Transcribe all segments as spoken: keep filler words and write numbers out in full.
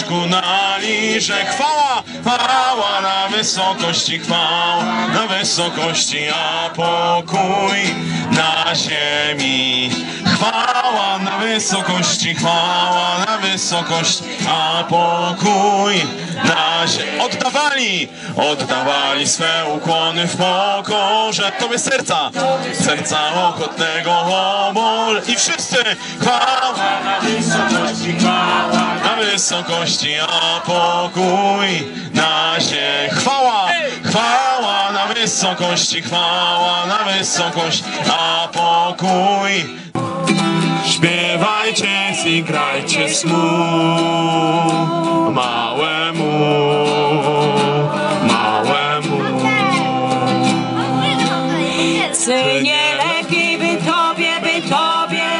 doskonali, że chwała, chwała na wysokości, chwała na wysokości, a pokój na ziemi. Chwała na wysokości, chwała na wysokości, a pokój na ziemi. Oddawali, oddawali swe ukłony w pokorze Tobie serca, serca ochotnego obol. I wszyscy chwała na wysokości, chwała na wysokości, a pokój na ziemi. Chwała, chwała na wysokości, chwała na wysokości, a pokój. Śpiewajcie i grajcie smu małemu, małemu. Synie, lepiej by Tobie, by Tobie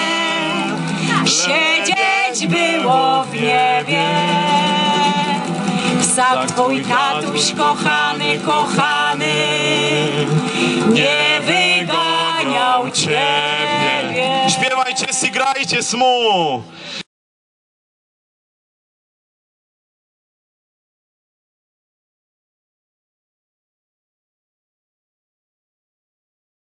siedzieć było w niebie. Sam Twój tatuś kochany, kochany nie wyganiał Ciebie. Śpiewajcie i grajcie smu.